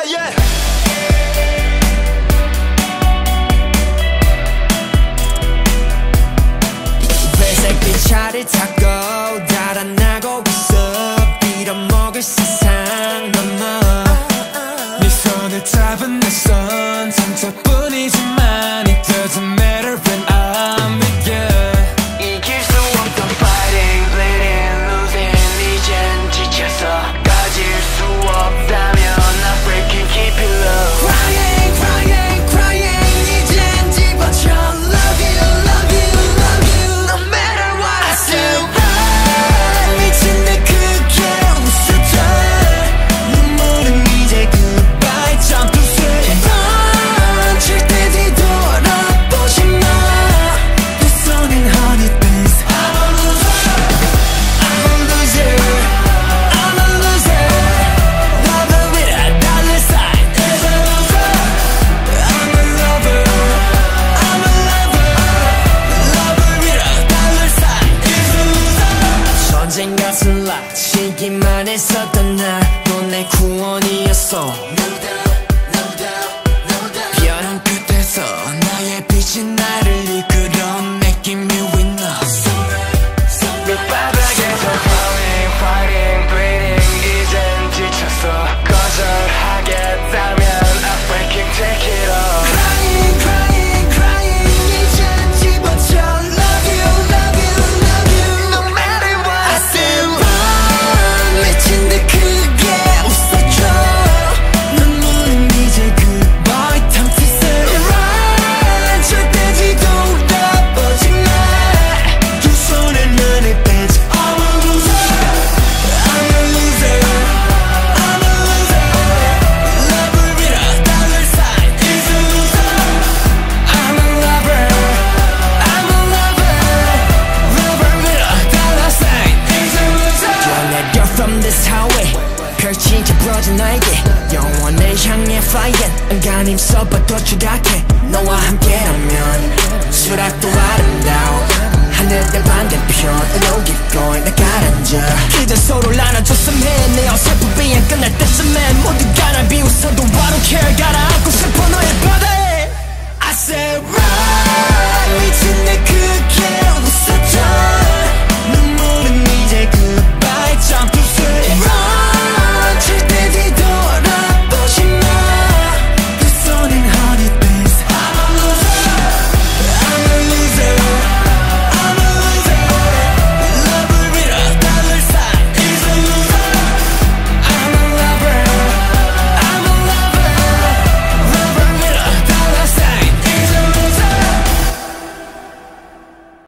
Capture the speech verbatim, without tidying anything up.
yeah. 회색 빛차를 타고 달아나고 있어 빌어먹을 세상 넘어 네 손을 잡은 내 손 상처뿐이지만 it doesn't matter when I'm with you 이길 수 없던 fighting, bleeding, losing 이젠 지쳐서 가질 수 없다면 I'm breaking, keep it low crying, crying, crying 이젠 집어쳐 love you, love you, love you no matter what I still run 미친 듯 크게 웃어줘 눈물은 이제 goodbye jump to say run 절대 뒤돌아보지 마 두 손엔 honey bees I'm a loser I'm a loser I'm a loser lover with a dollar sign is a loser I'm a lover I'm a lover lover with a dollar sign is a loser 전쟁 같은 life 시기만 했었던 나도 내 구원이었어 변한 끝에서 나의 빛이 나를 이끌어 making me winner 밑바닥에서 falling, fighting, bleeding 이젠 지쳤어 거절하겠다면 I'm breaking, take it off crying, crying, crying 이젠 집어쳐 love you, love you, love you no matter what I still run 미친 듯 크게 웃어줘 눈물은 이제 goodbye time to say run 절대 뒤돌아보지 마 두 손에 눈을 빼지 I'm a loser I'm a loser I'm a loser lover with a dollar sign is a loser I'm a lover I'm a lover lover with a dollar sign is a loser 뛰어내려 from this highway 펼치게 부러진 나에게 영원을 향해 flying 안간힘 써봐도 추락해 너와 함께라면 수락도 아름다워 하늘의 반대편으로 keep going 나 가라앉아 그저 서로를 안아줬으면 해 내 어설픈 비행 끝날 때쯤엔 모두가 날 비웃어도 I don't care 가라앉고 싶어 너의 바다에 I said